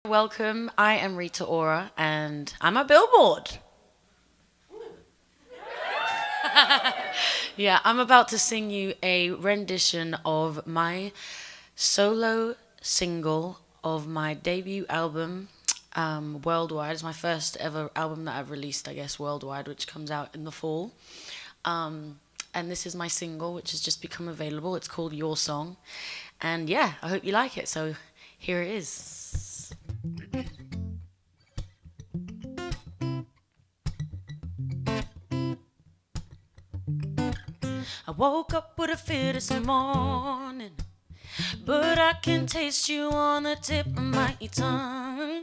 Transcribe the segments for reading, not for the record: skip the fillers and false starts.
Welcome, I am Rita Ora and I'm a Billboard. Yeah, I'm about to sing you a rendition of my solo single of my debut album, Worldwide. It's my first ever album that I've released, I guess, worldwide, which comes out in the fall. And this is my single, which has just become available. It's called Your Song. And yeah, I hope you like it. So here it is. I woke up with a fear this morning, but I can taste you on the tip of my tongue.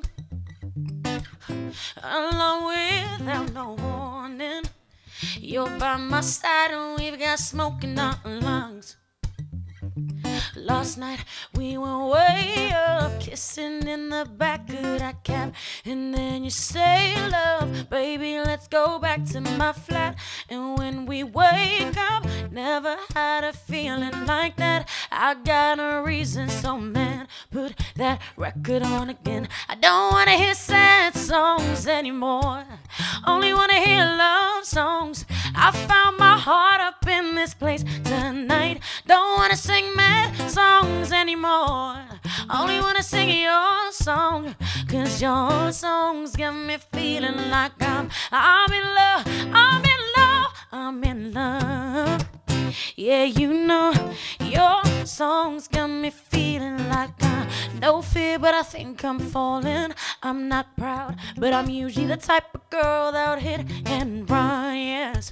Alone without no warning, you're by my side and we've got smoke in our lungs. Last night we were way up, kissing in the back of that cab. And then you say, love, baby, let's go back to my flat. And when we wake up, never had a feeling like that. I got a reason, so man, put that record on again. I don't wanna hear sad songs anymore, only wanna hear love songs. I found my heart up in this place tonight. Don't wanna sing mad songs anymore, only wanna sing your song. Cause your songs got me feeling like I'm in love, I'm in love, I'm in love. Yeah, you know, your songs got me feeling like no fear, but I think I'm falling. I'm not proud, but I'm usually the type of girl that would hit and run, yes.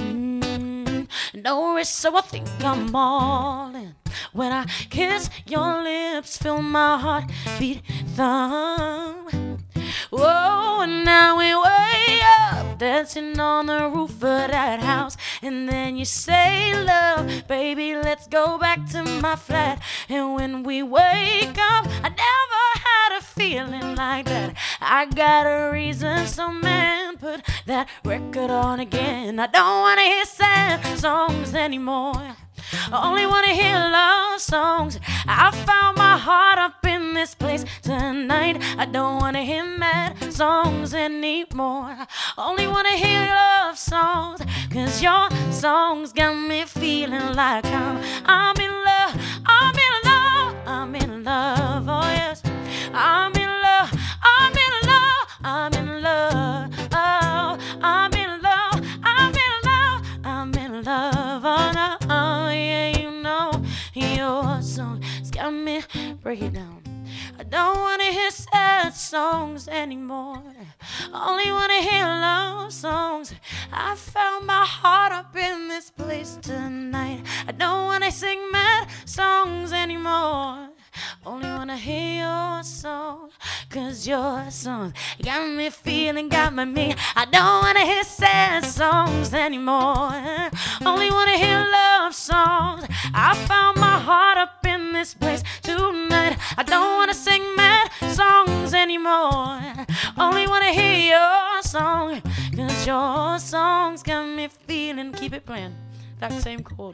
No risk, so I think I'm all in. When I kiss your lips, feel my heart beat thumb. Whoa, and now we way up, dancing on the roof of that house. And then you say, love, baby, let's go back to my flat. And when we wake up, I never had a feeling like that. I got a reason, so man, put that record on again. I don't wanna hear sad songs anymore, I only wanna hear love songs. I found my heart up in this place tonight. I don't wanna hear mad songs anymore, I only wanna hear love songs. Cause your songs got me feeling like I'm in love, I'm in love, I'm in love, oh yes. I'm in love, I'm in love, I'm in love, oh, I'm in love, I'm in love, I'm in love, oh no, oh yeah, you know, your song's got me, break it down. I don't wanna hear sad songs anymore, only wanna hear love songs. I found my heart up in this place tonight. I don't wanna sing mad songs anymore, only wanna hear your song. Cause your songs got me feeling, got me. I don't wanna hear sad songs anymore, only wanna hear love songs. I found my heart up in this place tonight. I don't wanna sing mad songs anymore, only wanna hear your song. Cause your songs got me feeling. Keep it playing, that same chord.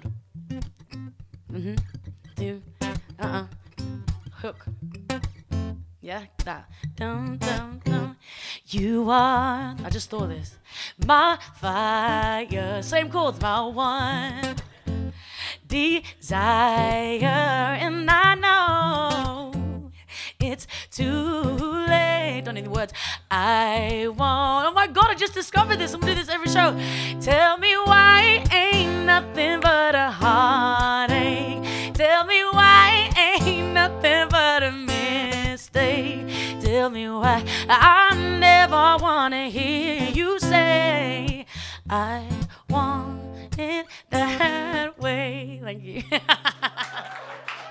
Do, hook. Yeah, that. Dum, dum, dum. You are, I just thought this, my fire. Same chords, my one desire. And I know it's too late. Don't need the words. I want. Oh my God, I just discovered this. I'm gonna do this every show. Tell me why ain't nothing but a heartache. Tell me why ain't nothing but a mistake. Tell me why I never wanna hear you say I want it that way. Thank you.